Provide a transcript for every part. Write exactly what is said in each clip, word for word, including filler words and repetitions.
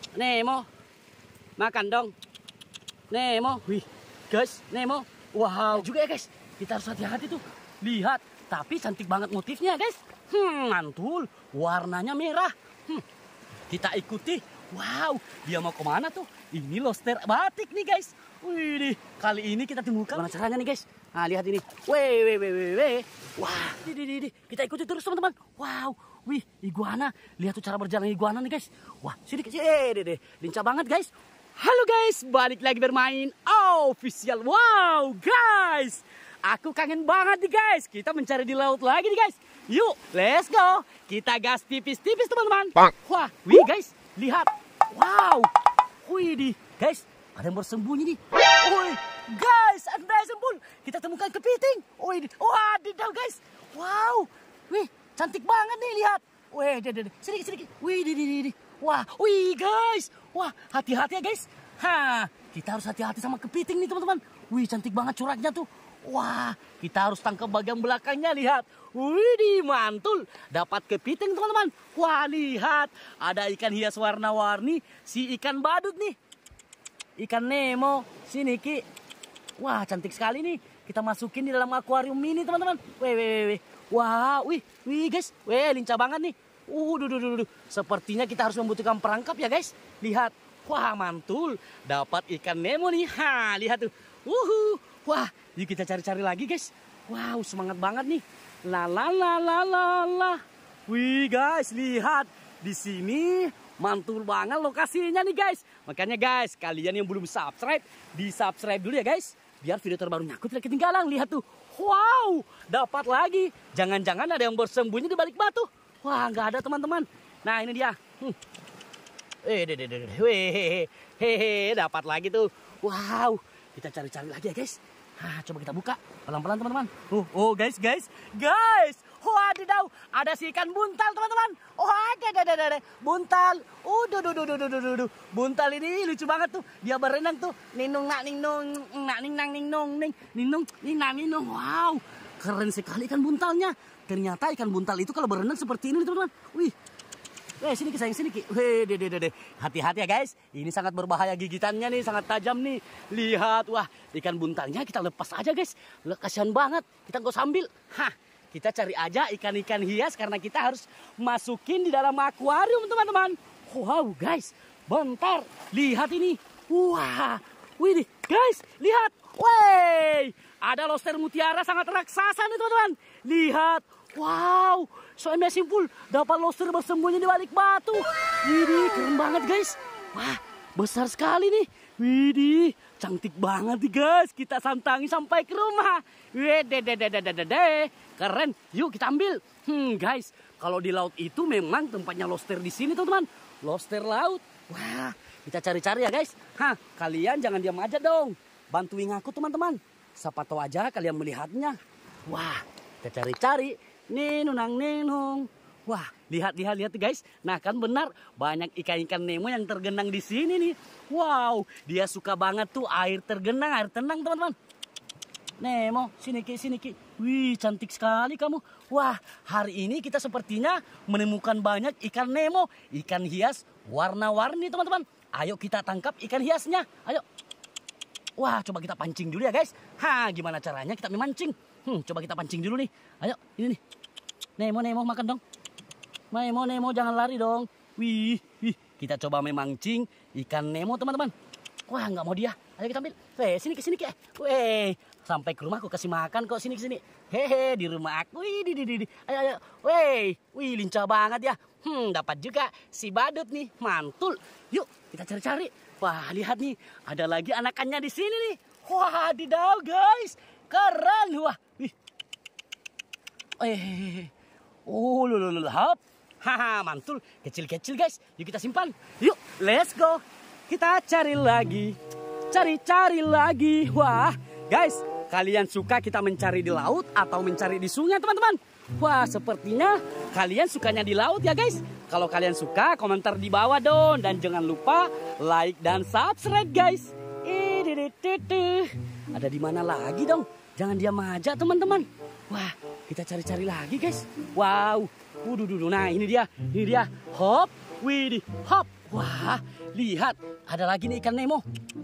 Nemo, makan dong. Nemo, wih, guys, Nemo, wow juga ya guys. Kita harus hati-hati tuh. Lihat, tapi cantik banget motifnya guys. Hmm, mantul, warnanya merah. Hmm, kita ikuti. Wow, dia mau kemana tuh? Ini lobster batik nih guys. Wih, kali ini kita temukan. Gimana caranya nih guys? Nah, lihat ini. Weh, weh, weh, weh, weh. Wah, di, di, di, di. Kita ikuti terus teman-teman. Wow, wih, iguana. Lihat tuh cara berjalan iguana nih guys. Wah, sini kecil, eh, deh, deh. Lincah banget guys. Halo guys, balik lagi bermain official. Wow, guys. Aku kangen banget nih guys. Kita mencari di laut lagi nih guys. Yuk, let's go. Kita gas tipis-tipis teman-teman. Wah, wih guys, lihat. Wow, wih di, guys, ada yang bersembunyi nih. Wih, guys, ada yang sembul. Kita temukan kepiting. Wih, wah, didau guys. Wow, wih, cantik banget nih, lihat. Wih, deh, deh, sedikit, sedikit. Wih, di, di, di. Wah, wih guys. Wah, hati-hati ya guys. Ha, kita harus hati-hati sama kepiting nih teman-teman. Wih, cantik banget coraknya tuh. Wah, kita harus tangkap bagian belakangnya, lihat. Wih, di mantul. Dapat kepiting teman-teman. Wah, lihat. Ada ikan hias warna-warni. Si ikan badut nih. Ikan Nemo. Sini, Ki. Wah, cantik sekali nih. Kita masukin di dalam akuarium ini teman-teman. Wih, wih, wih. Wah, wih, wih guys. Wih, lincah banget nih. Uh, duh, duh, duh, duh. Sepertinya kita harus membutuhkan perangkap ya guys. Lihat. Wah, mantul. Dapat ikan Nemo nih. Ha, lihat tuh. Uhuh. Wah, yuk kita cari-cari lagi guys. Wow, semangat banget nih. La la la la la la. Wih guys, lihat. Di sini mantul banget lokasinya nih guys. Makanya guys, kalian yang belum subscribe, di-subscribe dulu ya guys. Biar video terbarunya aku tidak ketinggalan. Lihat tuh. Wow, dapat lagi. Jangan-jangan ada yang bersembunyi di balik batu. Wah, nggak ada teman-teman. Nah, ini dia. Hmm. Eh, deh, deh, deh, deh. Weh, hehe, dapat lagi tuh. Wow, kita cari-cari lagi ya guys. Ah, coba kita buka pelan-pelan teman-teman. Oh, oh guys, guys, guys. Wadidaw, ada si ikan buntal teman-teman. Oh, ada, ada, ada, ada. Buntal. Uh, duh, duh, duh, duh, duh, duh, duh. Buntal ini lucu banget tuh. Dia berenang tuh. Ninung, nak, ninung, nak, ning, nang, ninung, ning, ninung, ning, nang, ninung. Wow, keren sekali ikan buntalnya. Ternyata ikan buntal itu kalau berenang seperti ini teman-teman. Wih. Eh, sini Ki, sayang, sini Ki. Weh, deh, deh, deh. Hati-hati ya guys. Ini sangat berbahaya gigitannya nih, sangat tajam nih. Lihat, wah, ikan buntalnya kita lepas aja guys. Kasihan banget. Kita nggak sambil. Hah, kita cari aja ikan-ikan hias karena kita harus masukin di dalam akuarium teman-teman. Wow guys, bentar. Lihat ini. Wah, wih, guys, lihat. Wey, ada lobster mutiara sangat raksasa nih teman-teman. Lihat. Wow, so amazing full. Dapat lobster bersembunyi di balik batu. Widih, keren banget guys. Wah, besar sekali nih. Widih, cantik banget nih guys. Kita santangi sampai ke rumah. Wedededededede, keren. Yuk kita ambil. Hmm guys, kalau di laut itu memang tempatnya lobster di sini teman-teman. Lobster laut. Wah, kita cari-cari ya guys. Hah, kalian jangan diam aja dong. Bantuin aku teman-teman. Siapa tahu aja kalian melihatnya. Wah, kita cari-cari. Ninunang ninung. Wah, lihat lihat lihat guys. Nah, kan benar banyak ikan-ikan Nemo yang tergenang di sini nih. Wow, dia suka banget tuh air tergenang, air tenang, teman-teman. Nemo, sini Ki, sini Ki. Wih, cantik sekali kamu. Wah, hari ini kita sepertinya menemukan banyak ikan Nemo, ikan hias warna-warni, teman-teman. Ayo kita tangkap ikan hiasnya. Ayo. Wah, coba kita pancing dulu ya, guys. Ha, gimana caranya kita memancing? Hmm, coba kita pancing dulu nih. Ayo, ini nih. Nemo, Nemo, makan dong. Nemo, Nemo, jangan lari dong. Wih, wih. Kita coba memancing ikan Nemo, teman-teman. Wah, nggak mau dia. Ayo kita ambil. Weh, sini ke sini, Ki. Weh, sampai ke rumah aku kasih makan kok. Sini ke sini. Hehe, di rumah aku. Wih, di, di, di. Ayo, ayo. Weh, wih, lincah banget ya. Hmm, dapat juga si badut nih. Mantul. Yuk, kita cari-cari. Wah, lihat nih. Ada lagi anakannya di sini nih. Wah, didau, guys. Keren. Wah, wih. Eh, oh, lulul, hop. Haha, mantul. Kecil-kecil, guys. Yuk kita simpan. Yuk, let's go. Kita cari lagi. Cari-cari lagi. Wah, guys, kalian suka kita mencari di laut atau mencari di sungai, teman-teman? Wah, sepertinya kalian sukanya di laut ya, guys. Kalau kalian suka, komentar di bawah dong. Dan jangan lupa like dan subscribe, guys. Ada di mana lagi dong? Jangan diam aja, teman-teman. Wah, kita cari-cari lagi, guys. Wow. Waduh, nah ini dia. Ini dia. Hop. Widih. Hop. Wah, lihat. Ada lagi nih ikan Nemo.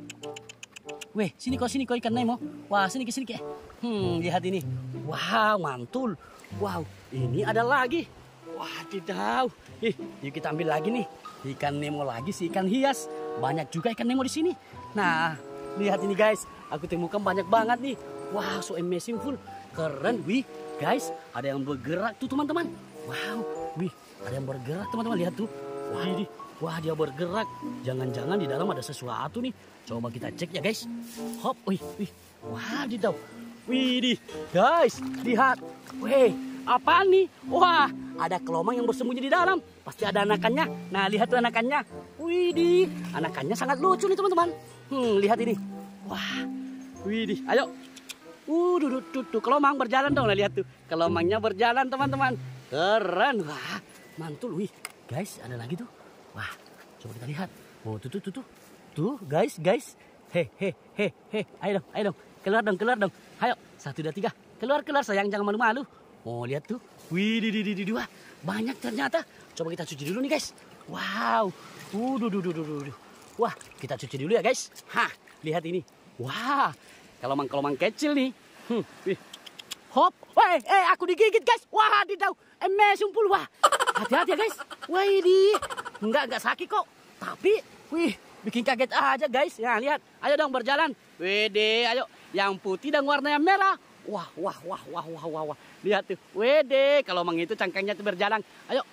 Weh, sini kok, sini kok ikan Nemo. Wah, sini ke sini ke. Hmm, lihat ini. Wow, mantul. Wow, ini ada lagi. Wah, tidak. Ih, yuk kita ambil lagi nih. Ikan Nemo lagi si ikan hias. Banyak juga ikan Nemo di sini. Nah, lihat ini guys. Aku temukan banyak banget nih. Wow, so amazing full. Keren, wih. Guys, ada yang bergerak tuh teman-teman. Wow, wih. Ada yang bergerak teman-teman. Lihat tuh. Wah, ini. Wah, dia bergerak. Jangan-jangan di dalam ada sesuatu nih. Coba kita cek ya guys. Hop, wih, wih. Wah, di dalam. Wih, guys, lihat. Wih, apa nih? Wah, ada kelomang yang bersembunyi di dalam. Pasti ada anakannya. Nah, lihat tuh anakannya. Wih, anakannya sangat lucu nih teman-teman. Hmm, lihat ini. Wah, wih, ayo. Uh, duduk, duduk, kelomang berjalan dong. Nah, lihat tuh. Kelomangnya berjalan teman-teman. Keren. Wah, mantul. Wih, guys, ada lagi tuh. Wah, coba kita lihat. Oh, tuh, tuh, tuh, tuh. Tuh, guys, guys. Heh, heh, heh, heh. Ayo dong, ayo dong. Keluar dong, keluar dong. Ayo, satu, dua, tiga. Keluar, keluar sayang, jangan malu-malu. Oh, lihat tuh. Wih, di, di, di, di, dua. Banyak ternyata. Coba kita cuci dulu nih, guys. Wow. Uh, duh, duh, duh, duh, duh. Wah, kita cuci dulu ya, guys. Hah, lihat ini. Wah, kelomang-kelomang kecil nih. Hmm, wih. Hop. Weh, eh, aku digigit, guys. Wah, di daun. Emes sumpul, wah. Hati-hati ya, guys. Wah, ini. Enggak, enggak sakit kok. Tapi, wih, bikin kaget aja, guys. Nah, lihat. Ayo dong berjalan. Wede, ayo. Yang putih dan warnanya merah. Wah, wah, wah, wah, wah, wah, wah. Lihat tuh. Wede, kalau mang itu cangkangnya tuh berjalan. Ayo.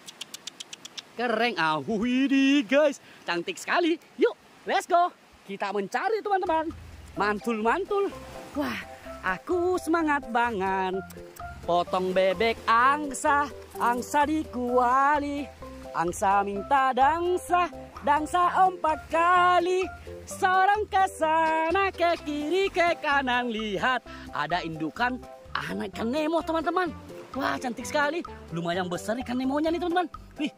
Keren. Ah, wih, guys. Cantik sekali. Yuk, let's go. Kita mencari, teman-teman. Mantul, mantul. Wah, aku semangat banget. Potong bebek angsa, angsa dikuali. Angsa minta dangsa, dangsa empat kali. Seorang ke sana, ke kiri, ke kanan. Lihat, ada indukan anak ikan Nemo, teman-teman. Wah, cantik sekali. Lumayan besar ikan Nemonya nih, teman-teman. Wih,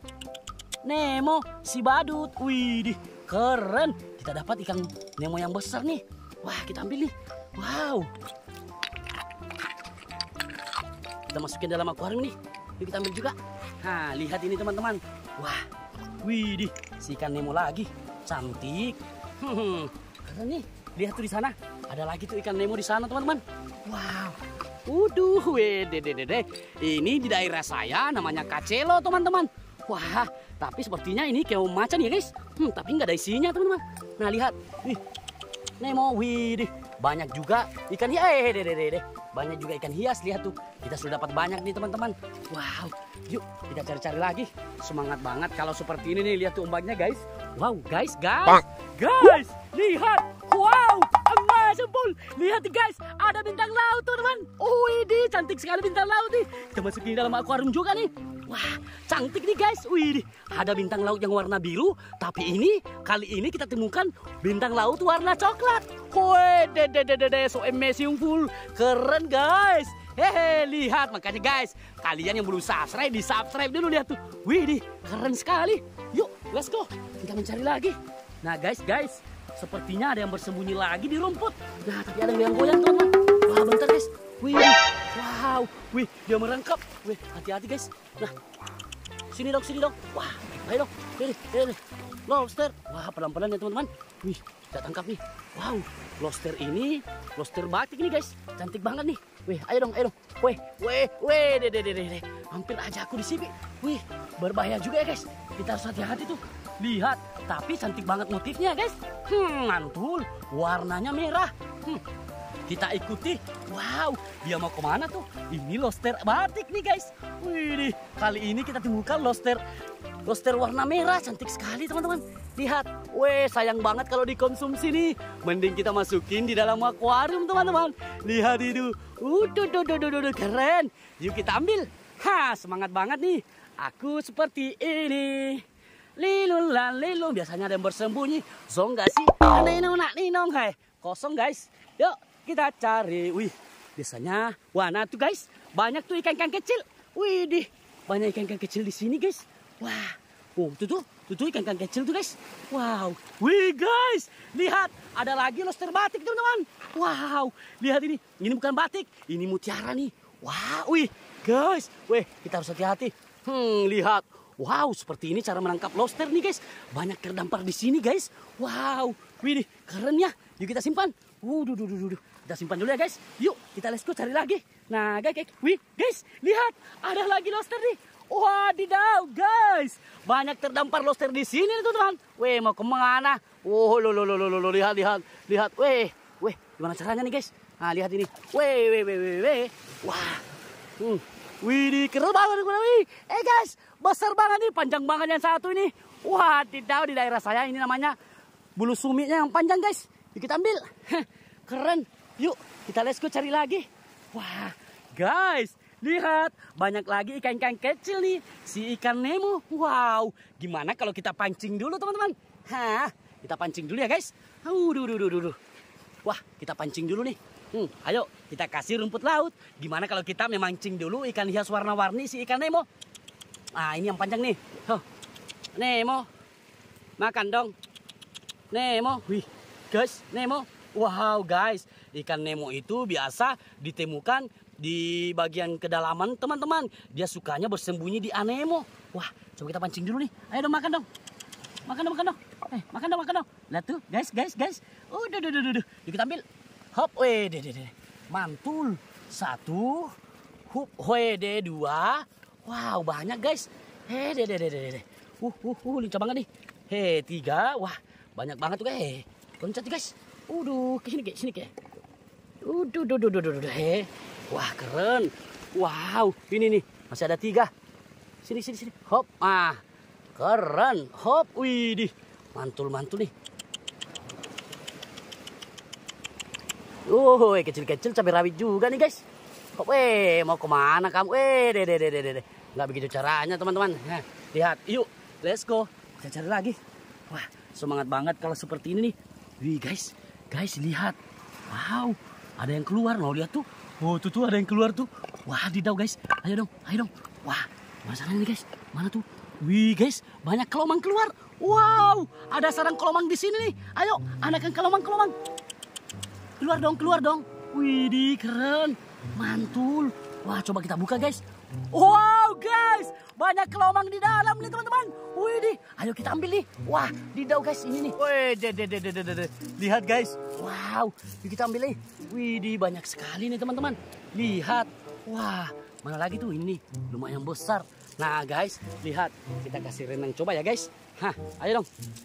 Nemo, si badut. Wih, keren. Kita dapat ikan Nemo yang besar nih. Wah, kita ambil nih. Wow. Kita masukin dalam akuarium nih. Yuk kita ambil juga. Nah, lihat ini teman-teman. Wah, wih, si ikan Nemo lagi. Cantik. Hmm, keren nih. Lihat tuh di sana. Ada lagi tuh ikan Nemo di sana, teman-teman. Wow. Uduh, wede, dede, dede. Ini di daerah saya namanya Kacelo, teman-teman. Wah, tapi sepertinya ini kayak macan ya, guys. Hmm, tapi nggak ada isinya, teman-teman. Nah, lihat. Wih, Nemo, wih, banyak juga ikan hias. Eh, dede, dede. Banyak juga ikan hias. Lihat tuh. Kita sudah dapat banyak nih, teman-teman. Wow. Yuk, kita cari-cari lagi. Semangat banget kalau seperti ini nih. Lihat tuh ombaknya, guys. Wow, guys, guys. Guys, lihat. Wow, amazing. Lihat guys, ada bintang laut tuh, teman. Oh, ini cantik sekali bintang laut nih. Kita masukin dalam akuarium juga nih. Wah, cantik nih guys. Wih, ada bintang laut yang warna biru. Tapi ini, kali ini kita temukan bintang laut warna coklat. Wih, dede, dede, dede, so amazing full. Keren guys. Hehe, lihat makanya guys. Kalian yang belum subscribe, di subscribe dulu, lihat tuh. Wih, di, keren sekali. Yuk, let's go. Kita mencari lagi. Nah guys, guys. Sepertinya ada yang bersembunyi lagi di rumput. Nah, tapi ada yang goyang, teman-teman. Wah, bentar guys. Wih, wow, wih, dia merangkap. Wih, hati-hati guys. Nah, sini dong, sini dong. Wah, ayo dong. Ini, ini, lobster. Wah, pelan-pelan ya teman-teman. Wih, kita tangkap nih. Wow, lobster ini, lobster batik nih guys. Cantik banget nih. Wih, ayo dong, ayo dong. Wih, wih, wih, deh, deh, deh, deh. Hampir aja aku di sini. Wih, berbahaya juga ya guys. Kita harus hati-hati tuh. Lihat, tapi cantik banget motifnya guys. Hmm, mantul. Warnanya merah. Hmm. Kita ikuti. Wow, dia mau kemana tuh? Ini lobster batik nih guys. Wih, kali ini kita temukan lobster lobster warna merah. Cantik sekali teman-teman. Lihat, weh, sayang banget kalau dikonsumsi nih. Mending kita masukin di dalam akuarium teman-teman. Lihat itu. Udah, udah, udah, udah, udah, keren. Yuk kita ambil. Ha, semangat banget nih. Aku seperti ini. Lilun lan lilun, biasanya ada yang bersembunyi. Zong gak sih? Ninong nak ninong, hai. Kosong guys. Yuk kita cari. Wih, biasanya warna tuh guys. Banyak tuh ikan-ikan kecil. Wih, dih, banyak ikan-ikan kecil di sini guys. Wah, oh tuh tuh, tuh, tuh ikan-ikan kecil tuh guys. Wow, wih guys, lihat ada lagi lobster batik teman-teman. Wow, lihat ini. Ini bukan batik, ini mutiara nih. Wah, wih guys, wih kita harus hati-hati. Hmm, lihat. Wow, seperti ini cara menangkap lobster nih guys. Banyak terdampar di sini guys. Wow, wih, keren ya. Yuk kita simpan. Uh, duh, duh, duh, duh. Kita simpan dulu ya guys. Yuk kita let's go cari lagi. Nah guys, guys, wih guys, lihat ada lagi lobster nih. Wadidaw guys, banyak terdampar lobster di sini nih teman-teman. Weh, mau kemana? Oh, lo lo lo lo lo lihat lihat lihat. Weh, weh, gimana caranya nih guys? Nah lihat ini. Weh, weh, weh, weh, weh. Wah, hmm. Wih, keren banget nih, wih. Eh guys, besar banget nih, panjang banget yang satu ini. Wah, tidak di daerah saya ini namanya bulu sumitnya yang panjang guys. Yuk kita ambil. Keren. Yuk kita let's go cari lagi. Wah, guys, lihat banyak lagi ikan-ikan kecil nih. Si ikan Nemo. Wow, gimana kalau kita pancing dulu teman-teman? Hah, kita pancing dulu ya guys. Aduh, duh, duh, duh, duh. Wah, kita pancing dulu nih. Hmm, ayo kita kasih rumput laut. Gimana kalau kita memancing dulu ikan hias warna-warni si ikan Nemo? Ah, ini yang panjang nih. Huh. Nemo, makan dong. Nemo, wih, guys, Nemo. Wow, guys, ikan Nemo itu biasa ditemukan di bagian kedalaman teman-teman. Dia sukanya bersembunyi di anemon. Wah, coba kita pancing dulu nih. Ayo dong, makan dong. Makan dong, makan dong. Eh, makan dong, makan dong. Lihat tuh, guys, guys, guys. Udah, udah, udah, udah. Yuk kita ambil. Hop, wede, deh, deh. Mantul. Satu. Hup, wede, dua. Wow, banyak guys. He, deh, deh, deh, deh, deh. Uh, uh, uh, lincah banget nih. He, tiga. Wah, banyak banget tuh guys. Loncat guys. Uduh, ke sini, ke sini, ke. Uduh, duh, duh, duh, duh, duh. He. Wah, keren. Wow, ini nih. Masih ada tiga. Sini, sini, sini. Hop, ah. Keren. Hop, widih. Mantul, mantul nih. Oh, kecil-kecil cabai rawit juga nih guys. Kok, weh, mau kemana kamu? Eh, deh, deh, deh, deh, deh. Nggak begitu caranya teman-teman. Nah, lihat, yuk, let's go. Kita cari lagi. Wah, semangat banget kalau seperti ini nih. Wih guys, guys lihat. Wow, ada yang keluar. Mau lihat tuh. Oh, tuh tuh ada yang keluar tuh. Wah, didau guys. Ayo dong, ayo dong. Wah, masalahnya nih guys. Mana tuh? Wih guys, banyak kelomang keluar. Wow, ada sarang kelomang di sini nih. Ayo, anakan kelomang-kelomang. Keluar dong, keluar dong. Widih, keren. Mantul. Wah, coba kita buka, guys. Wow, guys. Banyak kelomang di dalam nih, teman-teman. Widih, ayo kita ambil nih. Wah, didau, guys. Ini nih. Wih, de, de, de, de, de, de. Lihat, guys. Wow, yuk kita ambil nih. Widih, banyak sekali nih, teman-teman. Lihat. Wah, mana lagi tuh? Ini nih, lumayan besar. Nah, guys, lihat. Kita kasih renang coba ya, guys. Hah, ayo dong.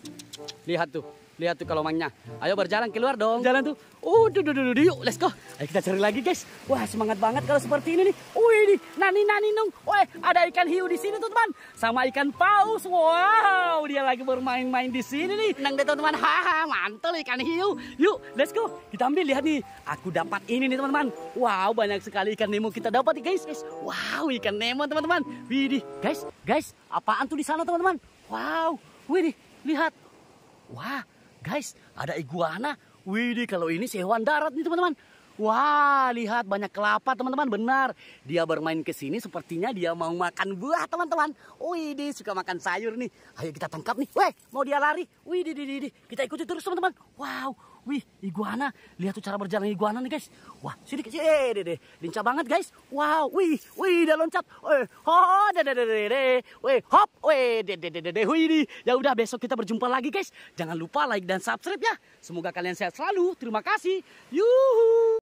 Lihat tuh. Lihat tuh kelomangnya. Ayo berjalan keluar dong. Jalan tuh. Oh, duh, duh, duh, duh, yuk, let's go. Ayo kita cari lagi, guys. Wah, semangat banget kalau seperti ini nih. Wih, nih, nani, nani, nung. Wah, ada ikan hiu di sini tuh, teman. Sama ikan paus. Wow, dia lagi bermain-main di sini nih. Nang deh, teman-teman. Haha, mantul ikan hiu. Yuk, let's go. Kita ambil, lihat nih. Aku dapat ini nih, teman-teman. Wow, banyak sekali ikan Nemo kita dapat nih, guys. Wow, ikan Nemo, teman-teman. Widih, guys, guys, apaan tuh di sana, teman-teman? Wow, widih, lihat. Wah. Guys, ada iguana. Widih, kalau ini hewan darat nih teman-teman. Wah, lihat banyak kelapa teman-teman. Benar, dia bermain ke sini sepertinya dia mau makan buah teman-teman. Widih, suka makan sayur nih. Ayo kita tangkap nih. Weh, mau dia lari. Widih, widih, widih. Kita ikuti terus teman-teman. Wow, wih, iguana. Lihat tuh cara berjalan iguana nih guys. Wah, sini sini, eh, deh, deh. Lincah banget guys. Wow, wih, wih, dia loncat. Eh, ho, deh, deh, deh, deh, weh, hop, weh, deh, deh, deh, deh, wih. Ya udah, besok kita berjumpa lagi guys. Jangan lupa like dan subscribe ya. Semoga kalian sehat selalu. Terima kasih. Yuhu.